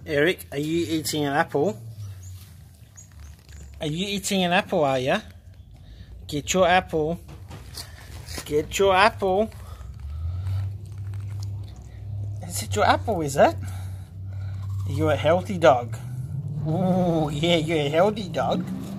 Eric, are you eating an apple? Are you eating an apple, are you? Get your apple. Get your apple. Is it your apple, is it? You're a healthy dog. Ooh, yeah, you're a healthy dog.